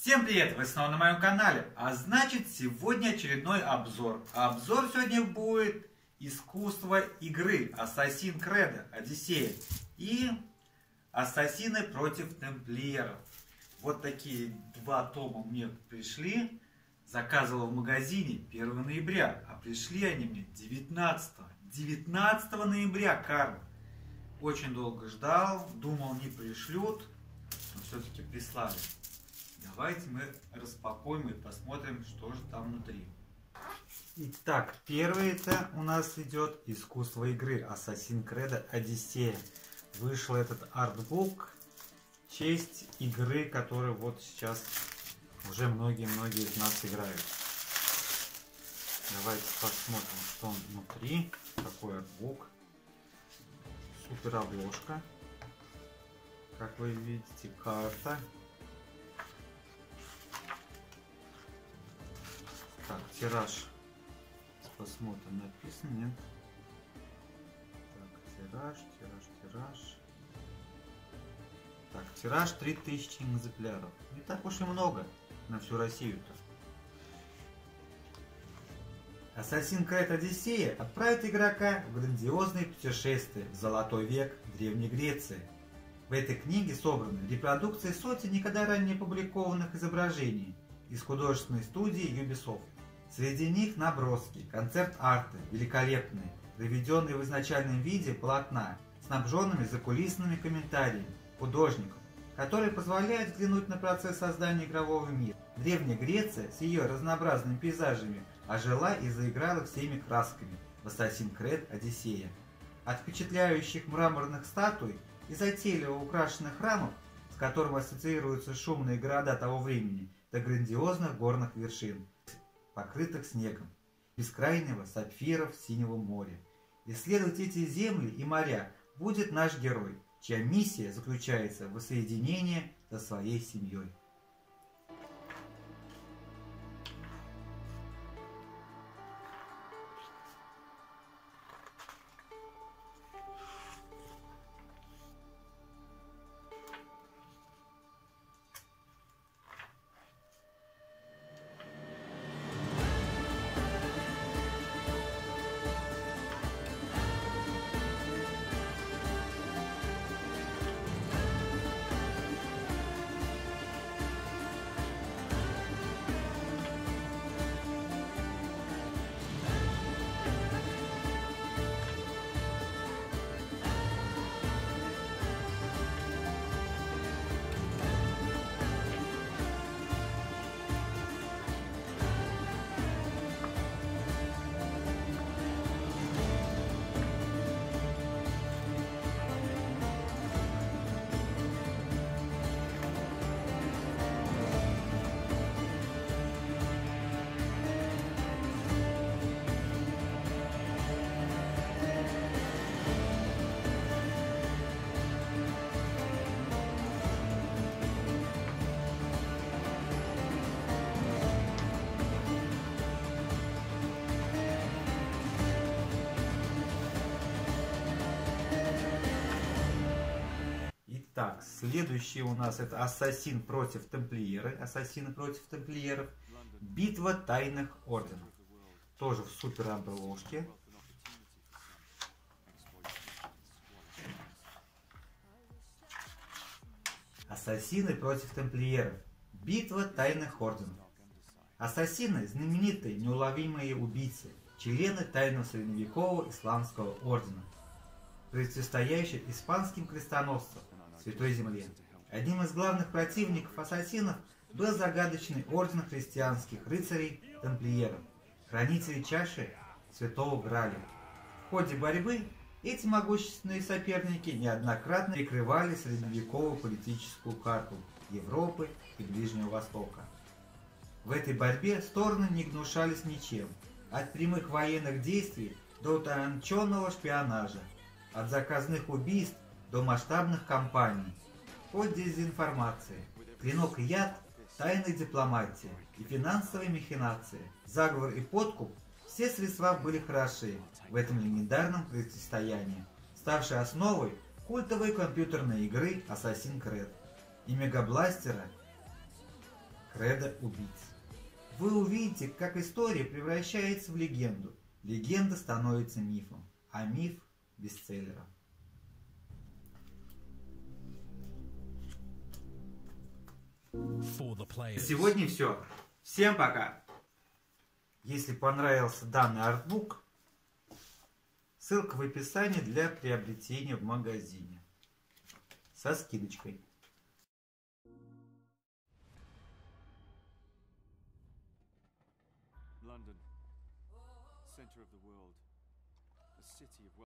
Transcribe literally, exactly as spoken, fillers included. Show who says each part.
Speaker 1: Всем привет! Вы снова на моем канале. А значит, сегодня очередной обзор. Обзор сегодня будет искусство игры Assassin's Creed Odyssey и Ассасины против Темплиеров. Вот такие два тома мне пришли. Заказывал в магазине первого ноября, а пришли они мне девятнадцатого. девятнадцатого ноября, Карл. Очень долго ждал, думал, не пришлют, но все-таки прислали. Давайте мы распакуем и посмотрим, что же там внутри. Итак, первый это у нас идет искусство игры Assassin's Creed Odyssey. Вышел этот артбук в честь игры, которую вот сейчас уже многие-многие из нас играют. Давайте посмотрим, что он внутри. Такой артбук. Супер обложка. Как вы видите, карта. Так, тираж. Посмотрим, написано, нет? Так, тираж, тираж, тираж. Так, тираж три тысячи экземпляров. Не так уж и много на всю Россию-то. Assassin's Creed Odyssey отправит игрока в грандиозное путешествие в золотой век Древней Греции. В этой книге собраны репродукции сотен никогда ранее опубликованных изображений из художественной студии Ubisoft. Среди них наброски, концепт-арты, великолепные, приведенные в изначальном виде полотна, снабженными закулисными комментариями художников, которые позволяют взглянуть на процесс создания игрового мира. Древняя Греция с ее разнообразными пейзажами ожила и заиграла всеми красками в Assassin's Creed Odyssey. От впечатляющих мраморных статуй и затейливо украшенных храмов, с которым ассоциируются шумные города того времени, до грандиозных горных вершин, покрытых снегом, бескрайнего сапфиров синего моря. Исследовать эти земли и моря будет наш герой, чья миссия заключается в воссоединении со своей семьей. Так, следующий у нас это Ассасин против Темплиеры. Ассасины против Темплиеров. Битва тайных орденов. Тоже в супер обложке. Ассасины против Темплиеров. Битва тайных орденов. Ассасины – знаменитые неуловимые убийцы, члены тайного средневекового исламского ордена, противостоящие испанским крестоносцам в Святой Земле. Одним из главных противников ассасинов был загадочный орден христианских рыцарей Темплиеров, хранителей чаши Святого Граля. В ходе борьбы эти могущественные соперники неоднократно перекрывали средневековую политическую карту Европы и Ближнего Востока. В этой борьбе стороны не гнушались ничем, от прямых военных действий до утонченного шпионажа, от заказных убийств до масштабных кампаний, от дезинформации, клинок и яд, тайной дипломатии и финансовой махинации, заговор и подкуп – все средства были хороши в этом легендарном противостоянии, ставшей основой культовой компьютерной игры Assassin's Creed и мегабластера Кредо убийц. Вы увидите, как история превращается в легенду. Легенда становится мифом, а миф – бестселлером. Сегодня все. Всем пока! Если понравился данный артбук, ссылка в описании для приобретения в магазине со скидочкой. London, center of the world, a city of